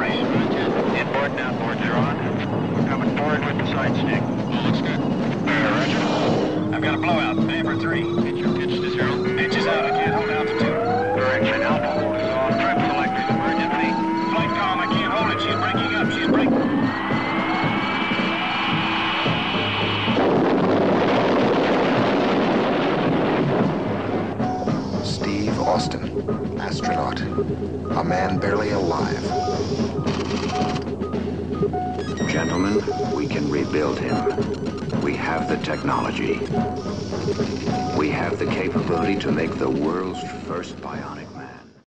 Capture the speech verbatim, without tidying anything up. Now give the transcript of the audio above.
operation. Inboard and outboard, they're on. We're coming forward with the side stick. All looks good. Uh, Roger. I've got a blowout. Vapor three. Get your pitch to zero. Pitch is out. I can't hold altitude. Correction. Alpha is off. Trip selected. Emergency. Flight calm. I can't hold it. She's breaking up. She's breaking. Austin, astronaut, a man barely alive. Gentlemen, we can rebuild him. We have the technology. We have the capability to make the world's first bionic man.